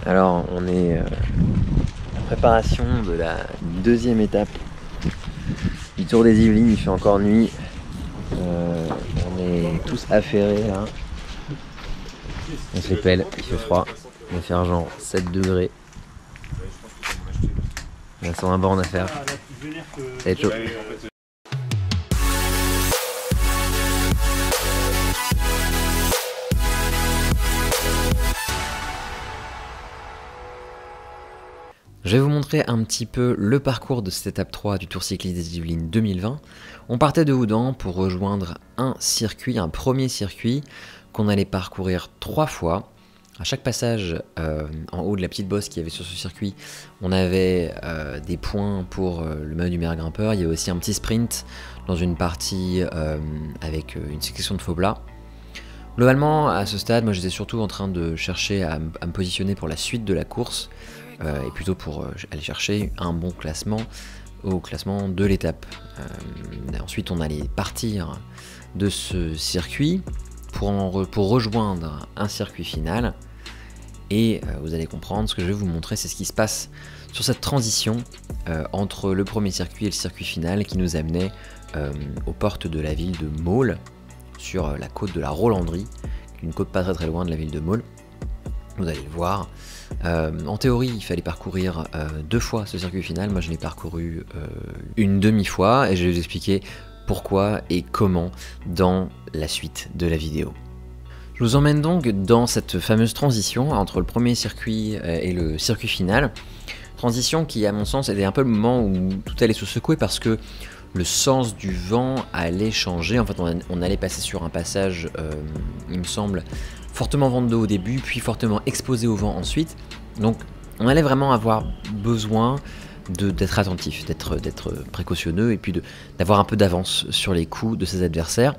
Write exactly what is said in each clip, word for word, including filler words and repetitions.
Alors on est euh, en préparation de la deuxième étape du Tour des Yvelines, il fait encore nuit. Euh, on est tous affairés là. On se les pèle, il fait froid. On va faire genre sept degrés. On a cent vingt bornes à faire. Ça va être chaud. Je vais vous montrer un petit peu le parcours de cette étape trois du Tour cycliste des Yvelines deux mille vingt. On partait de Houdan pour rejoindre un circuit, un premier circuit qu'on allait parcourir trois fois. À chaque passage euh, en haut de la petite bosse qu'il y avait sur ce circuit, on avait euh, des points pour euh, le maillot du meilleur grimpeur. Il y avait aussi un petit sprint dans une partie euh, avec une sélection de faux plats. Globalement, à ce stade, moi j'étais surtout en train de chercher à, à me positionner pour la suite de la course. Euh, et plutôt pour euh, aller chercher un bon classement au classement de l'étape. Euh, ensuite on allait partir de ce circuit pour, en re pour rejoindre un circuit final et euh, vous allez comprendre ce que je vais vous montrer, c'est ce qui se passe sur cette transition euh, entre le premier circuit et le circuit final qui nous amenait euh, aux portes de la ville de Maule, sur la côte de la Rolandrie, une côte pas très très loin de la ville de Maule. Vous allez le voir. Euh, en théorie, il fallait parcourir euh, deux fois ce circuit final. Moi, je l'ai parcouru euh, une demi-fois et je vais vous expliquer pourquoi et comment dans la suite de la vidéo. Je vous emmène donc dans cette fameuse transition entre le premier circuit et le circuit final. Transition qui, à mon sens, était un peu le moment où tout allait se secouer parce que le sens du vent allait changer. En fait, on, on allait passer sur un passage, euh, il me semble, fortement vent de dos au début, puis fortement exposé au vent ensuite. Donc, on allait vraiment avoir besoin d'être attentif, d'être précautionneux et puis d'avoir un peu d'avance sur les coups de ses adversaires.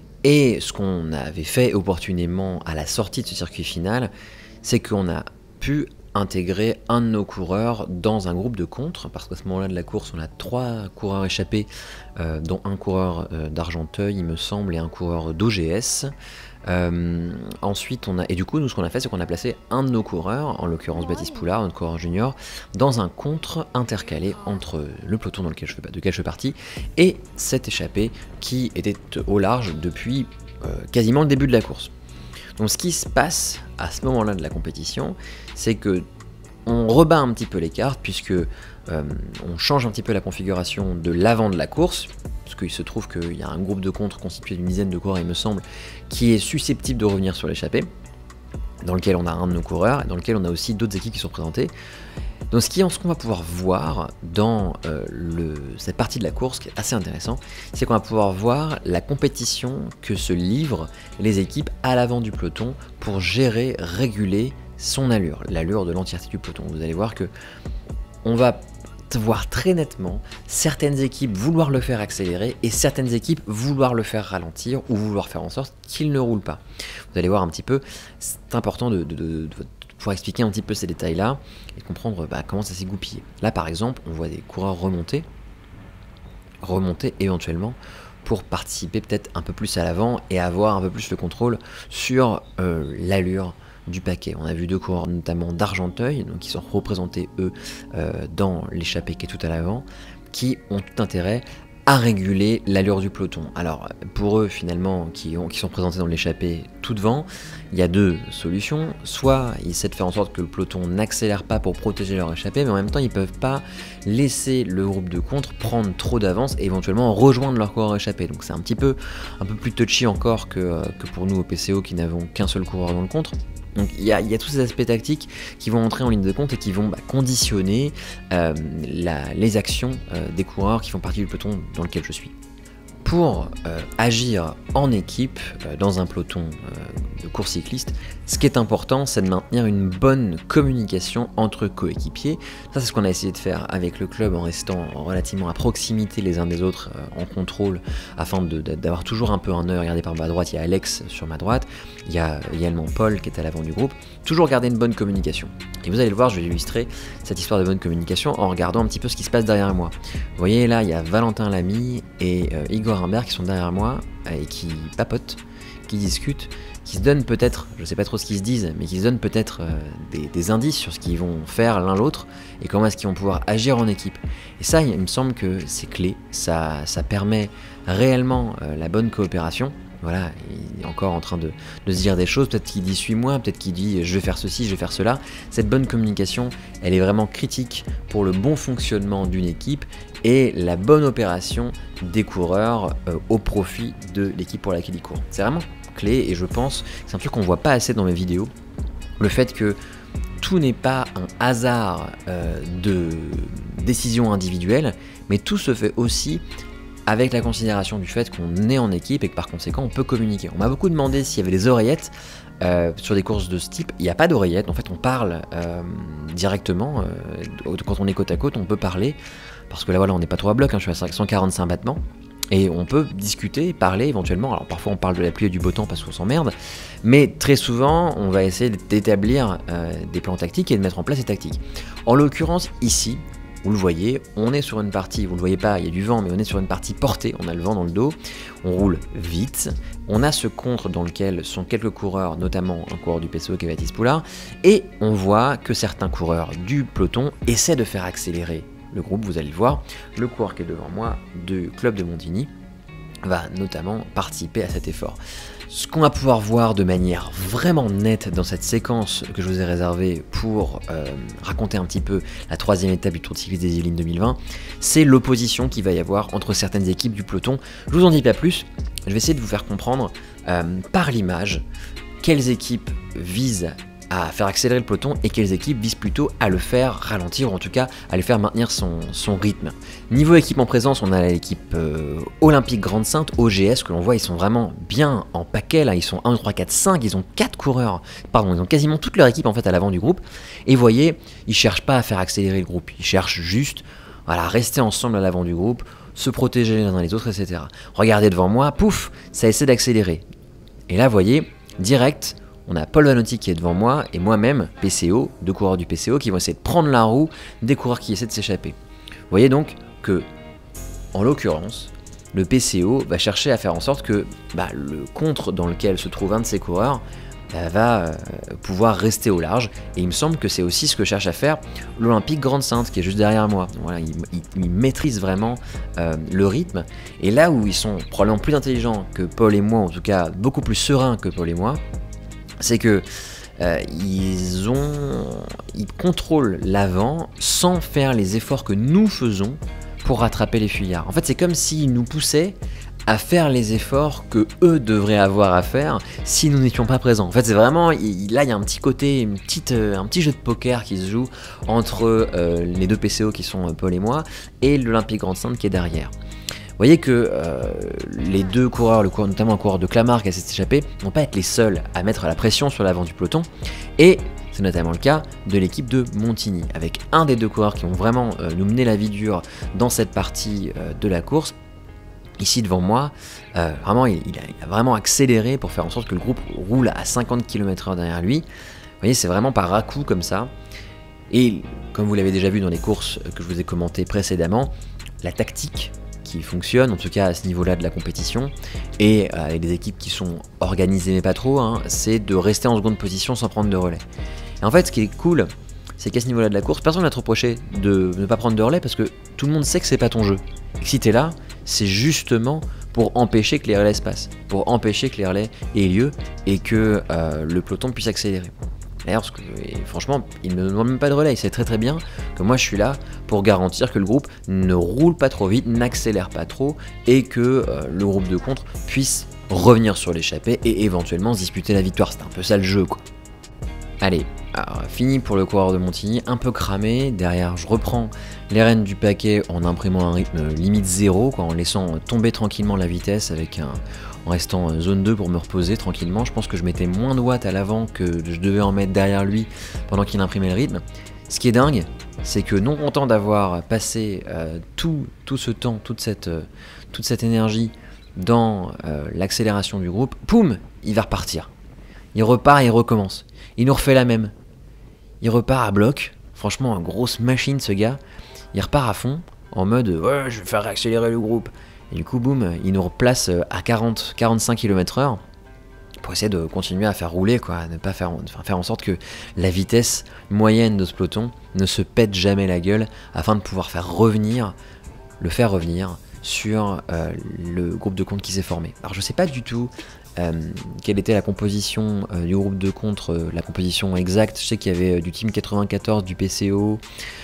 Et ce qu'on avait fait opportunément à la sortie de ce circuit final, c'est qu'on a pu intégrer un de nos coureurs dans un groupe de contre, parce qu'à ce moment-là de la course, on a trois coureurs échappés, euh, dont un coureur euh, d'Argenteuil, il me semble, et un coureur d'O G S. Euh, ensuite, on a, et du coup, nous, ce qu'on a fait, c'est qu'on a placé un de nos coureurs, en l'occurrence Baptiste Poulard, notre coureur junior, dans un contre intercalé entre le peloton dans lequel je fais, de lequel je fais partie et cet échappé qui était au large depuis euh, quasiment le début de la course. Donc ce qui se passe à ce moment-là de la compétition, c'est que on rebat un petit peu les cartes puisque euh, on change un petit peu la configuration de l'avant de la course, parce qu'il se trouve qu'il y a un groupe de contre constitué d'une dizaine de coureurs, il me semble, qui est susceptible de revenir sur l'échappée, dans lequel on a un de nos coureurs et dans lequel on a aussi d'autres équipes qui sont présentées. Donc ce qu'on va pouvoir voir dans euh, le, cette partie de la course, qui est assez intéressant, c'est qu'on va pouvoir voir la compétition que se livrent les équipes à l'avant du peloton pour gérer, réguler son allure, l'allure de l'entièreté du peloton. Vous allez voir que on va voir très nettement certaines équipes vouloir le faire accélérer et certaines équipes vouloir le faire ralentir ou vouloir faire en sorte qu'il ne roule pas. Vous allez voir un petit peu, c'est important de, de, de, de pour expliquer un petit peu ces détails-là et comprendre bah, comment ça s'est goupillé. Là, par exemple, on voit des coureurs remonter, remonter éventuellement pour participer peut-être un peu plus à l'avant et avoir un peu plus le contrôle sur euh, l'allure du paquet. On a vu deux coureurs notamment d'Argenteuil, donc qui sont représentés eux euh, dans l'échappée qui est tout à l'avant, qui ont tout intérêt à réguler l'allure du peloton. Alors pour eux finalement qui, ont, qui sont présentés dans l'échappée tout devant, il y a deux solutions. Soit ils essaient de faire en sorte que le peloton n'accélère pas pour protéger leur échappée, mais en même temps ils peuvent pas laisser le groupe de contre prendre trop d'avance et éventuellement rejoindre leur coureur échappé. Donc c'est un petit peu un peu plus touchy encore que, que pour nous au P C O qui n'avons qu'un seul coureur dans le contre. Donc il y, y a tous ces aspects tactiques qui vont entrer en ligne de compte et qui vont bah, conditionner euh, la, les actions euh, des coureurs qui font partie du peloton dans lequel je suis. Pour euh, agir en équipe euh, dans un peloton euh, de course cycliste, ce qui est important, c'est de maintenir une bonne communication entre coéquipiers. Ça, c'est ce qu'on a essayé de faire avec le club en restant relativement à proximité les uns des autres euh, en contrôle, afin d'avoir toujours un peu un œil. Regardez par ma droite, il y a Alex sur ma droite, il y a également Paul qui est à l'avant du groupe. Toujours garder une bonne communication. Et vous allez le voir, je vais illustrer cette histoire de bonne communication en regardant un petit peu ce qui se passe derrière moi. Vous voyez là, il y a Valentin Lamy et euh, Igor Humbert qui sont derrière moi et qui papotent, qui qui discutent, qui se donnent peut-être, je sais pas trop ce qu'ils se disent, mais qui se donnent peut-être euh, des, des indices sur ce qu'ils vont faire l'un l'autre et comment est-ce qu'ils vont pouvoir agir en équipe. Et ça, il me semble que c'est clé, ça, ça permet réellement euh, la bonne coopération. Voilà, il est encore en train de, de se dire des choses, peut-être qu'il dit suis-moi, peut-être qu'il dit je vais faire ceci, je vais faire cela. Cette bonne communication, elle est vraiment critique pour le bon fonctionnement d'une équipe et la bonne opération des coureurs euh, au profit de l'équipe pour laquelle ils courent. C'est vraiment clé et je pense que c'est un truc qu'on voit pas assez dans mes vidéos, le fait que tout n'est pas un hasard euh, de décisions individuelles, mais tout se fait aussi avec la considération du fait qu'on est en équipe et que par conséquent on peut communiquer. On m'a beaucoup demandé s'il y avait des oreillettes euh, sur des courses de ce type. Il n'y a pas d'oreillettes, en fait on parle euh, directement, euh, quand on est côte à côte on peut parler, parce que là voilà on n'est pas trop à bloc, hein, je suis à cent quarante-cinq battements, et on peut discuter, parler éventuellement. Alors parfois on parle de la pluie et du beau temps parce qu'on s'emmerde, mais très souvent on va essayer d'établir euh, des plans tactiques et de mettre en place des tactiques. En l'occurrence ici, vous le voyez, on est sur une partie, vous ne le voyez pas, il y a du vent, mais on est sur une partie portée, on a le vent dans le dos, on roule vite, on a ce contre dans lequel sont quelques coureurs, notamment un coureur du P C O qui est Baptiste Poulard, et on voit que certains coureurs du peloton essaient de faire accélérer le groupe, vous allez le voir, le coureur qui est devant moi du club de Montigny va notamment participer à cet effort. Ce qu'on va pouvoir voir de manière vraiment nette dans cette séquence que je vous ai réservée pour euh, raconter un petit peu la troisième étape du Tour de cyclisme des Yvelines deux mille vingt, c'est l'opposition qu'il va y avoir entre certaines équipes du peloton. Je vous en dis pas plus, je vais essayer de vous faire comprendre euh, par l'image quelles équipes visent à faire accélérer le peloton et quelles équipes visent plutôt à le faire ralentir ou en tout cas à le faire maintenir son, son rythme. Niveau équipe en présence, on a l'équipe euh, Olympique Grande Sainte, O G S, que l'on voit, ils sont vraiment bien en paquet, là ils sont un, deux, trois, quatre, cinq, ils ont quatre coureurs, pardon, ils ont quasiment toute leur équipe en fait à l'avant du groupe, et vous voyez, ils cherchent pas à faire accélérer le groupe, ils cherchent juste voilà, rester ensemble à l'avant du groupe, se protéger les uns les autres, et cetera. Regardez devant moi, pouf, ça essaie d'accélérer. Et là, vous voyez, direct, on a Paul Vanotti qui est devant moi et moi-même, P C O, deux coureurs du P C O qui vont essayer de prendre la roue des coureurs qui essaient de s'échapper. Vous voyez donc que, en l'occurrence, le P C O va chercher à faire en sorte que bah, le contre dans lequel se trouve un de ses coureurs bah, va euh, pouvoir rester au large. Et il me semble que c'est aussi ce que cherche à faire l'Olympique Grande Sainte qui est juste derrière moi. Donc, voilà, ils, ils, ils maîtrisent vraiment euh, le rythme. Et là où ils sont probablement plus intelligents que Paul et moi, en tout cas beaucoup plus sereins que Paul et moi, c'est que euh, ils ont, ils contrôlent l'avant sans faire les efforts que nous faisons pour rattraper les fuyards. En fait, c'est comme s'ils nous poussaient à faire les efforts que eux devraient avoir à faire si nous n'étions pas présents. En fait, c'est vraiment, il, là, il y a un petit côté, une petite, euh, un petit jeu de poker qui se joue entre euh, les deux P C O qui sont euh, Paul et moi et l'Olympique Grande Sainte qui est derrière. Vous voyez que euh, les deux coureurs, le coureur, notamment un coureur de Clamart qui a s'est échappé, ne vont pas être les seuls à mettre la pression sur l'avant du peloton. Et c'est notamment le cas de l'équipe de Montigny, avec un des deux coureurs qui vont vraiment euh, nous mener la vie dure dans cette partie euh, de la course. Ici devant moi, euh, vraiment, il, il, a, il a vraiment accéléré pour faire en sorte que le groupe roule à cinquante kilomètres heure derrière lui. Vous voyez, c'est vraiment par à-coups comme ça. Et comme vous l'avez déjà vu dans les courses que je vous ai commentées précédemment, la tactique qui fonctionne, en tout cas à ce niveau-là de la compétition, et euh, avec des équipes qui sont organisées mais pas trop, hein, c'est de rester en seconde position sans prendre de relais. Et en fait, ce qui est cool, c'est qu'à ce niveau-là de la course, personne ne va te reprocher de ne pas prendre de relais parce que tout le monde sait que c'est pas ton jeu. Et que si t'es là, c'est justement pour empêcher que les relais se passent, pour empêcher que les relais aient lieu et que euh, le peloton puisse accélérer. D'ailleurs, parce que, et franchement, il ne me demande même pas de relais, il sait très très bien que moi je suis là pour garantir que le groupe ne roule pas trop vite, n'accélère pas trop, et que euh, le groupe de contre puisse revenir sur l'échappée et éventuellement se disputer la victoire. C'est un peu ça le jeu, quoi. Allez, alors, fini pour le coureur de Montigny, un peu cramé. Derrière, je reprends les rênes du paquet en imprimant un rythme limite zéro, quoi, en laissant tomber tranquillement la vitesse avec un... en restant en zone deux pour me reposer tranquillement. Je pense que je mettais moins de watts à l'avant que je devais en mettre derrière lui pendant qu'il imprimait le rythme. Ce qui est dingue, c'est que non content d'avoir passé euh, tout, tout ce temps, toute cette, euh, toute cette énergie dans euh, l'accélération du groupe, poum, il va repartir. Il repart et il recommence. Il nous refait la même. Il repart à bloc. Franchement, une grosse machine ce gars. Il repart à fond, en mode « ouais, je vais faire accélérer le groupe ». Et du coup, boum, il nous replace à quarante à quarante-cinq kilomètres heure. pour essayer de continuer à faire rouler, quoi, ne pas faire, enfin, faire en sorte que la vitesse moyenne de ce peloton ne se pète jamais la gueule, afin de pouvoir faire revenir, le faire revenir sur euh, le groupe de contre qui s'est formé. Alors je sais pas du tout euh, quelle était la composition euh, du groupe de contre, euh, la composition exacte. Je sais qu'il y avait euh, du team quatre-vingt-quatorze, du P C O,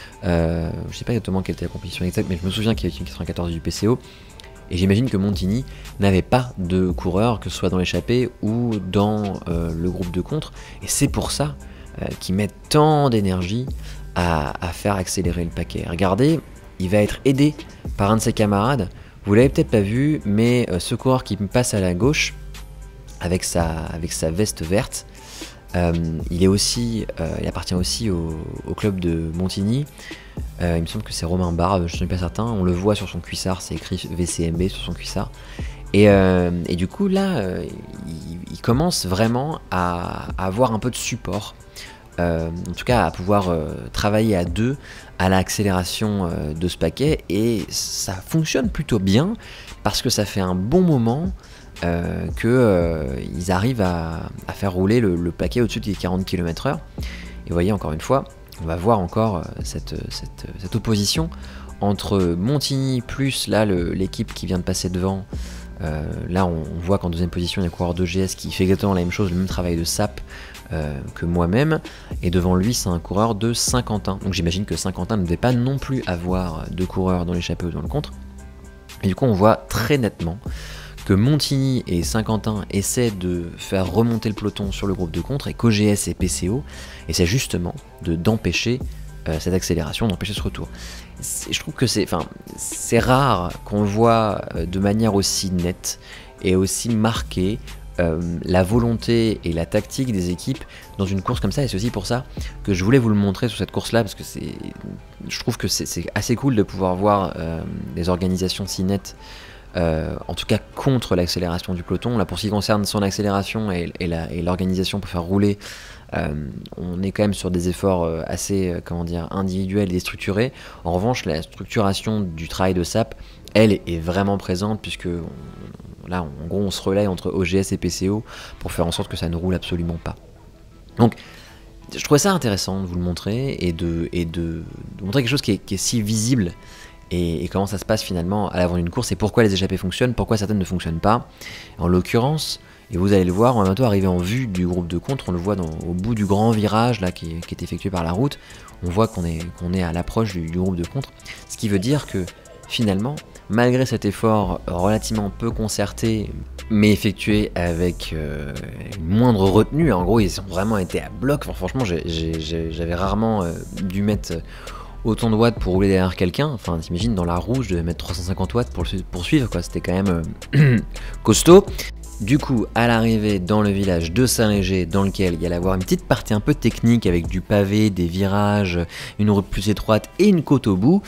euh, je sais pas exactement quelle était la composition exacte, mais je me souviens qu'il y avait du team quatre-vingt-quatorze du P C O. Et j'imagine que Montigny n'avait pas de coureur, que ce soit dans l'échappée ou dans euh, le groupe de contre. Et c'est pour ça euh, qu'ils mettent tant d'énergie à, à faire accélérer le paquet. Regardez, il va être aidé par un de ses camarades. Vous l'avez peut-être pas vu, mais euh, ce coureur qui me passe à la gauche, avec sa, avec sa veste verte, euh, il, est aussi, euh, il appartient aussi au, au club de Montigny. Euh, il me semble que c'est Romain Barre, je ne suis pas certain. On le voit sur son cuissard, c'est écrit V C M B sur son cuissard. Et, euh, et du coup, là, euh, il, il commence vraiment à, à avoir un peu de support. Euh, en tout cas, à pouvoir euh, travailler à deux à l'accélération euh, de ce paquet. Et ça fonctionne plutôt bien parce que ça fait un bon moment euh, qu'ils euh, arrivent à, à faire rouler le, le paquet au-dessus des quarante kilomètres heure. Et vous voyez, encore une fois, on va voir encore cette, cette, cette opposition entre Montigny plus là l'équipe qui vient de passer devant. Euh, là on, on voit qu'en deuxième position il y a un coureur de G S qui fait exactement la même chose, le même travail de sap euh, que moi-même, et devant lui c'est un coureur de Saint-Quentin. Donc j'imagine que Saint-Quentin ne devait pas non plus avoir de coureurs dans l'échappée ou dans le contre. Et du coup on voit très nettement que Montigny et Saint-Quentin essaient de faire remonter le peloton sur le groupe de contre, et qu'O G S et P C O essaient justement d'empêcher euh, cette accélération, d'empêcher ce retour. Je trouve que c'est c'est rare qu'on le voit euh, de manière aussi nette et aussi marquée euh, la volonté et la tactique des équipes dans une course comme ça, et c'est aussi pour ça que je voulais vous le montrer sur cette course là, parce que c'est, je trouve que c'est assez cool de pouvoir voir euh, des organisations si nettes. Euh, en tout cas contre l'accélération du peloton. Là, pour ce qui concerne son accélération et, et l'organisation pour faire rouler, euh, on est quand même sur des efforts euh, assez euh, comment dire, individuels et structurés. En revanche, la structuration du travail de sap, elle, est vraiment présente, puisque on, là, en gros, on se relaie entre O G S et P C O pour faire en sorte que ça ne roule absolument pas. Donc, je trouvais ça intéressant de vous le montrer et de, et de, de montrer quelque chose qui est, qui est si visible. Et, et comment ça se passe finalement à l'avant d'une course, et pourquoi les échappées fonctionnent, pourquoi certaines ne fonctionnent pas. En l'occurrence, et vous allez le voir, on va bientôt arriver en vue du groupe de contre, on le voit dans, au bout du grand virage là, qui, qui est effectué par la route, on voit qu'on est, qu'on est à l'approche du, du groupe de contre, ce qui veut dire que finalement, malgré cet effort relativement peu concerté, mais effectué avec euh, une moindre retenue, en gros ils ont vraiment été à bloc, enfin, franchement j'avais rarement euh, dû mettre autant de watts pour rouler derrière quelqu'un. Enfin, t'imagines, dans la roue, je devais mettre trois cent cinquante watts pour le poursuivre, quoi. C'était quand même euh, costaud. Du coup, à l'arrivée dans le village de Saint-Léger, dans lequel il y allait avoir une petite partie un peu technique avec du pavé, des virages, une route plus étroite et une côte au bout,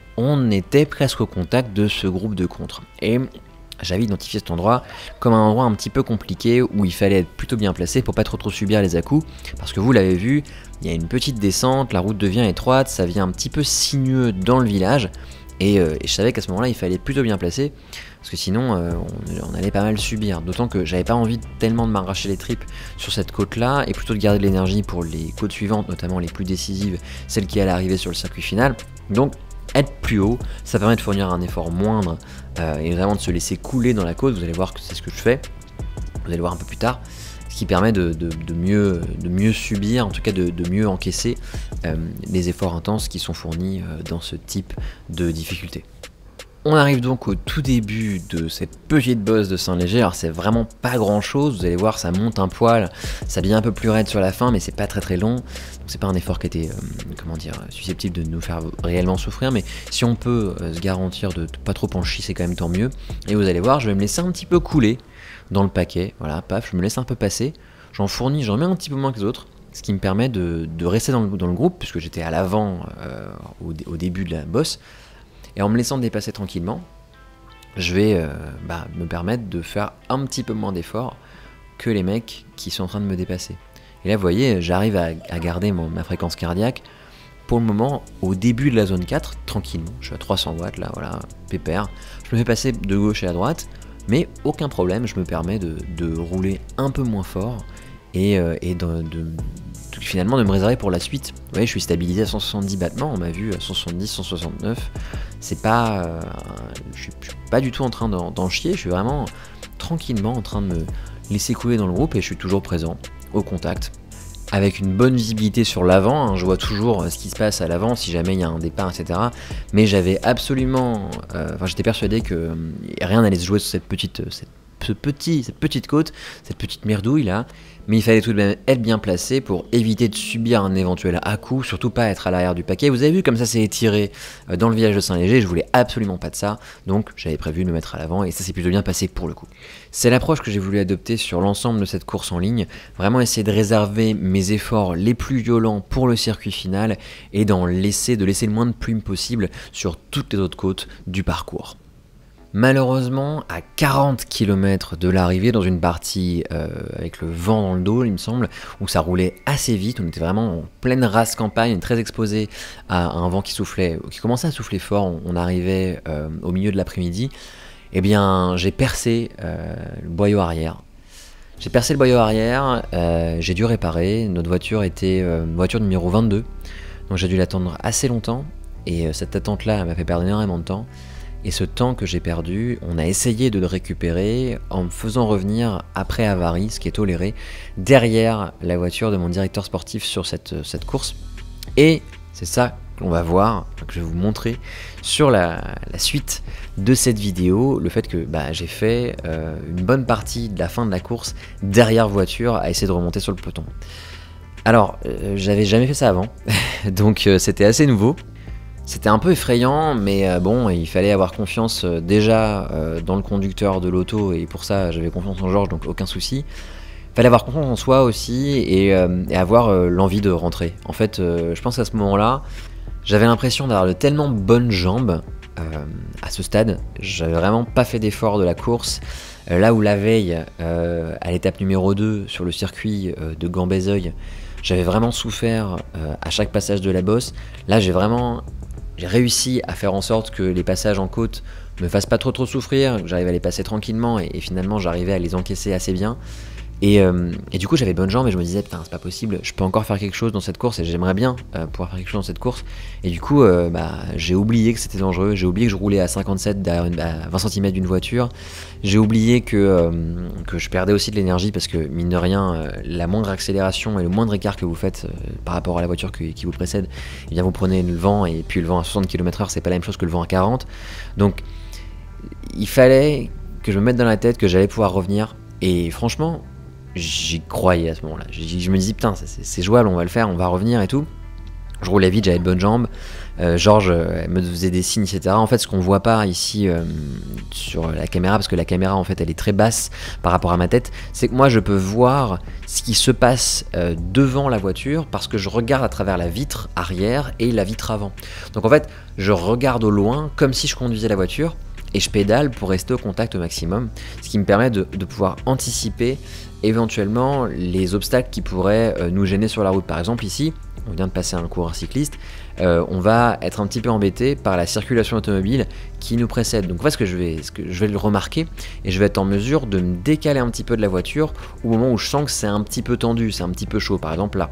on était presque au contact de ce groupe de contre. Et j'avais identifié cet endroit comme un endroit un petit peu compliqué où il fallait être plutôt bien placé pour pas trop trop subir les à-coups, parce que vous l'avez vu, il y a une petite descente, la route devient étroite, ça devient un petit peu sinueux dans le village, et, euh, et je savais qu'à ce moment-là il fallait être plutôt bien placé, parce que sinon euh, on, on allait pas mal subir, d'autant que j'avais pas envie tellement de m'arracher les tripes sur cette côte-là, et plutôt de garder de l'énergie pour les côtes suivantes, notamment les plus décisives, celles qui allaient arriver sur le circuit final. Donc être plus haut, ça permet de fournir un effort moindre euh, et vraiment de se laisser couler dans la côte. Vous allez voir que c'est ce que je fais, vous allez voir un peu plus tard, ce qui permet de, de, de, mieux, de mieux subir, en tout cas de, de mieux encaisser euh, les efforts intenses qui sont fournis euh, dans ce type de difficulté. On arrive donc au tout début de cette petite bosse de Saint-Léger. Alors c'est vraiment pas grand chose, vous allez voir ça monte un poil, ça devient un peu plus raide sur la fin, mais c'est pas très très long, donc c'est pas un effort qui était euh, comment dire, susceptible de nous faire réellement souffrir, mais si on peut euh, se garantir de, de pas trop en chier, c'est quand même tant mieux. Et vous allez voir, je vais me laisser un petit peu couler dans le paquet, voilà, paf, je me laisse un peu passer, j'en fournis, j'en mets un petit peu moins que les autres, ce qui me permet de, de rester dans le, dans le groupe, puisque j'étais à l'avant euh, au, au début de la bosse. Et en me laissant dépasser tranquillement, je vais euh, bah, me permettre de faire un petit peu moins d'efforts que les mecs qui sont en train de me dépasser. Et là, vous voyez, j'arrive à, à garder mon, ma fréquence cardiaque pour le moment au début de la zone quatre, tranquillement. Je suis à trois cents watts, là, voilà, pépère. Je me fais passer de gauche à droite, mais aucun problème, je me permets de, de rouler un peu moins fort et, euh, et de, de, de, finalement de me réserver pour la suite. Vous voyez, je suis stabilisé à cent soixante-dix battements, on m'a vu à cent soixante-dix, cent soixante-neuf, c'est pas, euh, je, suis, je suis pas du tout en train d'en chier, je suis vraiment tranquillement en train de me laisser couler dans le groupe et je suis toujours présent au contact, avec une bonne visibilité sur l'avant, hein, je vois toujours ce qui se passe à l'avant si jamais il y a un départ, et cetera. Mais j'avais absolument, euh, enfin j'étais persuadé que euh, rien n'allait se jouer sur cette petite, cette, ce petit, cette petite côte, cette petite merdouille là. Mais il fallait tout de même être bien placé pour éviter de subir un éventuel à-coup, surtout pas être à l'arrière du paquet. Vous avez vu comme ça s'est étiré dans le village de Saint-Léger, je voulais absolument pas de ça, donc j'avais prévu de me mettre à l'avant et ça s'est plutôt bien passé pour le coup. C'est l'approche que j'ai voulu adopter sur l'ensemble de cette course en ligne, vraiment essayer de réserver mes efforts les plus violents pour le circuit final et d'en laisser, de laisser le moins de plumes possible sur toutes les autres côtes du parcours. Malheureusement, à quarante kilomètres de l'arrivée, dans une partie euh, avec le vent dans le dos, il me semble, où ça roulait assez vite, on était vraiment en pleine race campagne, très exposé à un vent qui soufflait, qui commençait à souffler fort, on, on arrivait euh, au milieu de l'après-midi, eh bien j'ai percé euh, le boyau arrière. J'ai percé le boyau arrière, euh, j'ai dû réparer, notre voiture était euh, voiture numéro vingt-deux, donc j'ai dû l'attendre assez longtemps, et euh, cette attente-là m'a fait perdre énormément de temps. Et ce temps que j'ai perdu, on a essayé de le récupérer en me faisant revenir après avarie, ce qui est toléré, derrière la voiture de mon directeur sportif sur cette, cette course. Et c'est ça qu'on va voir, que je vais vous montrer sur la, la suite de cette vidéo, le fait que bah, j'ai fait euh, une bonne partie de la fin de la course derrière voiture à essayer de remonter sur le peloton. Alors, euh, j'avais jamais fait ça avant, donc euh, c'était assez nouveau. C'était un peu effrayant, mais euh, bon, il fallait avoir confiance euh, déjà euh, dans le conducteur de l'auto, et pour ça j'avais confiance en Georges, donc aucun souci. Il fallait avoir confiance en soi aussi, et, euh, et avoir euh, l'envie de rentrer. En fait, euh, je pense qu'à ce moment-là, j'avais l'impression d'avoir de tellement bonnes jambes euh, à ce stade. J'avais vraiment pas fait d'effort de la course. Euh, là où la veille, euh, à l'étape numéro deux, sur le circuit euh, de Gambézeuil, j'avais vraiment souffert euh, à chaque passage de la bosse. Là, j'ai vraiment... J'ai réussi à faire en sorte que les passages en côte me fassent pas trop trop souffrir, que j'arrive à les passer tranquillement et, et finalement j'arrivais à les encaisser assez bien. Et, euh, et du coup j'avais bonne jambe et je me disais putain c'est pas possible, je peux encore faire quelque chose dans cette course et j'aimerais bien euh, pouvoir faire quelque chose dans cette course. Et du coup euh, bah, j'ai oublié que c'était dangereux, j'ai oublié que je roulais à cinquante-sept derrière une, à vingt centimètres d'une voiture, j'ai oublié que, euh, que je perdais aussi de l'énergie parce que mine de rien euh, la moindre accélération et le moindre écart que vous faites euh, par rapport à la voiture qui, qui vous précède, eh bien vous prenez le vent et puis le vent à soixante kilomètres heure c'est pas la même chose que le vent à quarante. Donc il fallait que je me mette dans la tête que j'allais pouvoir revenir et franchement j'y croyais à ce moment-là. Je me disais, putain, c'est jouable, on va le faire, on va revenir et tout. Je roulais vite, j'avais de bonnes jambes. Euh, Georges euh, me faisait des signes, et cetera. En fait, ce qu'on voit pas ici euh, sur la caméra, parce que la caméra, en fait, elle est très basse par rapport à ma tête, c'est que moi, je peux voir ce qui se passe euh, devant la voiture parce que je regarde à travers la vitre arrière et la vitre avant. Donc, en fait, je regarde au loin comme si je conduisais la voiture et je pédale pour rester au contact au maximum, ce qui me permet de, de pouvoir anticiper éventuellement les obstacles qui pourraient euh, nous gêner sur la route. Par exemple ici, on vient de passer un coureur cycliste, euh, on va être un petit peu embêté par la circulation automobile qui nous précède. Donc en fait ce que je vais, ce que je vais le remarquer et je vais être en mesure de me décaler un petit peu de la voiture au moment où je sens que c'est un petit peu tendu, c'est un petit peu chaud. Par exemple là,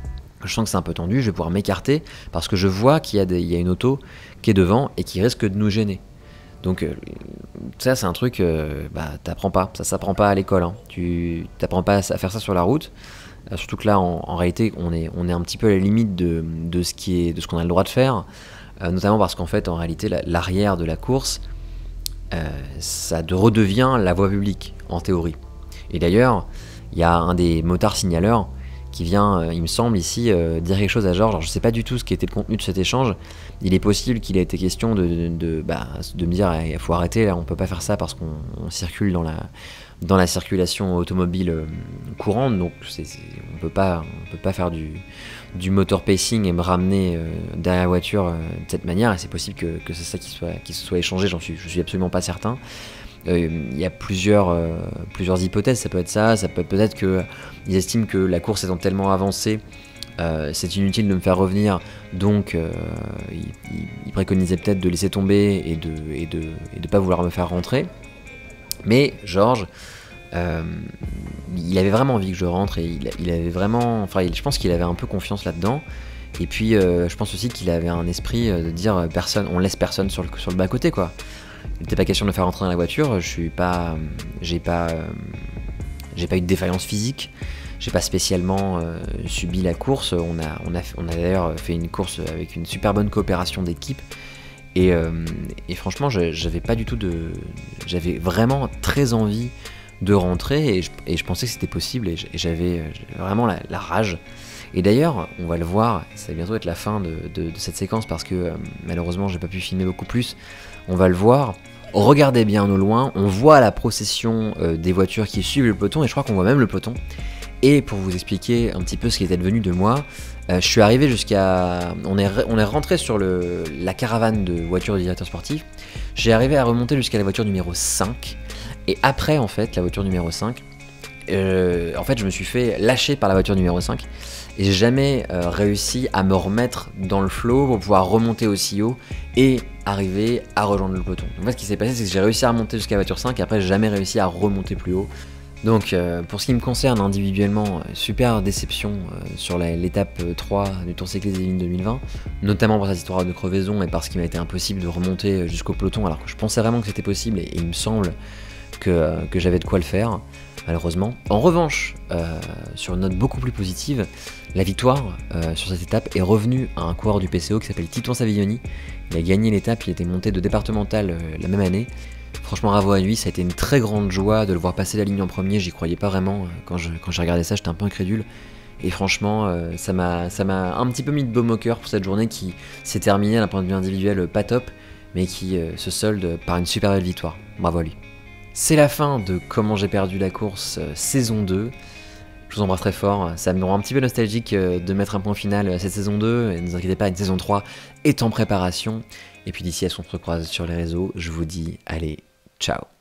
je sens que c'est un peu tendu, je vais pouvoir m'écarter parce que je vois qu'il y a des, il y a une auto qui est devant et qui risque de nous gêner. Donc euh, ça c'est un truc, euh, bah t'apprends pas, ça s'apprend pas à l'école, hein. Tu t'apprends pas à faire ça sur la route, euh, surtout que là en, en réalité on est, on est un petit peu à la limite de, de ce qui est, de ce qu'on a le droit de faire, euh, notamment parce qu'en fait en réalité l'arrière de la course, euh, ça de redevient la voie publique en théorie. Et d'ailleurs il y a un des motards signaleurs qui vient, euh, il me semble ici, euh, dire quelque chose à Georges. Alors, je sais pas du tout ce qui était le contenu de cet échange. Il est possible qu'il ait été question de, de, de, bah, de me dire il faut arrêter, là, on peut pas faire ça parce qu'on circule dans la, dans la circulation automobile euh, courante, donc c'est, c'est, on peut pas, on peut pas faire du, du motor pacing et me ramener euh, derrière la voiture euh, de cette manière. Et c'est possible que, que c'est ça qui soit, qui se soit échangé. J'en suis, je suis absolument pas certain. Il euh, y a plusieurs, euh, plusieurs hypothèses, ça peut être ça, ça peut être peut-être qu'ils estiment que la course étant tellement avancée, euh, c'est inutile de me faire revenir, donc euh, ils, ils préconisaient peut-être de laisser tomber et de et de, et de pas vouloir me faire rentrer. Mais Georges, euh, il avait vraiment envie que je rentre et il, il avait vraiment, enfin, je pense qu'il avait un peu confiance là-dedans. Et puis, euh, je pense aussi qu'il avait un esprit de dire personne, on laisse personne sur le, sur le bas-côté, quoi. Il n'était pas question de me faire rentrer dans la voiture. Je suis pas, j'ai pas, euh, j'ai pas eu de défaillance physique. J'ai pas spécialement euh, subi la course. On a, on a, on a d'ailleurs fait une course avec une super bonne coopération d'équipe. Et, euh, et franchement, j'avais pas du tout de, j'avais vraiment très envie de rentrer et je, et je pensais que c'était possible et j'avais vraiment la, la rage. Et d'ailleurs, on va le voir, ça va bientôt être la fin de, de, de cette séquence parce que euh, malheureusement j'ai pas pu filmer beaucoup plus. On va le voir. Regardez bien au loin, on voit la procession euh, des voitures qui suivent le peloton et je crois qu'on voit même le peloton. Et pour vous expliquer un petit peu ce qui était devenu de moi, euh, je suis arrivé jusqu'à... On est, on est rentré sur le, la caravane de voitures de directeur sportif. J'ai arrivé à remonter jusqu'à la voiture numéro cinq. Et après, en fait, la voiture numéro cinq, euh, en fait, je me suis fait lâcher par la voiture numéro cinq. Et j'ai jamais euh, réussi à me remettre dans le flow pour pouvoir remonter aussi haut et arriver à rejoindre le peloton. Donc en fait, ce qui s'est passé, c'est que j'ai réussi à remonter jusqu'à la voiture cinq et après, j'ai jamais réussi à remonter plus haut. Donc euh, pour ce qui me concerne individuellement, super déception euh, sur l'étape trois du Tour cycliste des Yvelines deux mille vingt, notamment pour cette histoire de crevaison et parce qu'il m'a été impossible de remonter jusqu'au peloton alors que je pensais vraiment que c'était possible et, et il me semble que, euh, que j'avais de quoi le faire, malheureusement. En revanche, euh, sur une note beaucoup plus positive, la victoire euh, sur cette étape est revenue à un coureur du P C O qui s'appelle Titouan Savignoni. Il a gagné l'étape, il était monté de départemental euh, la même année. Franchement, bravo à lui, ça a été une très grande joie de le voir passer la ligne en premier, j'y croyais pas vraiment. Quand j'ai quand j'ai regardé ça, j'étais un peu incrédule. Et franchement, euh, ça m'a un petit peu mis de baume au cœur pour cette journée qui s'est terminée d'un point de vue individuel pas top, mais qui euh, se solde par une super belle victoire. Bravo à lui. C'est la fin de Comment j'ai perdu la course euh, saison deux. Je vous embrasse très fort, ça me rend un petit peu nostalgique euh, de mettre un point final à cette saison deux. Et ne vous inquiétez pas, une saison trois est en préparation. Et puis d'ici à ce qu'on se recroise sur les réseaux, je vous dis allez, ciao.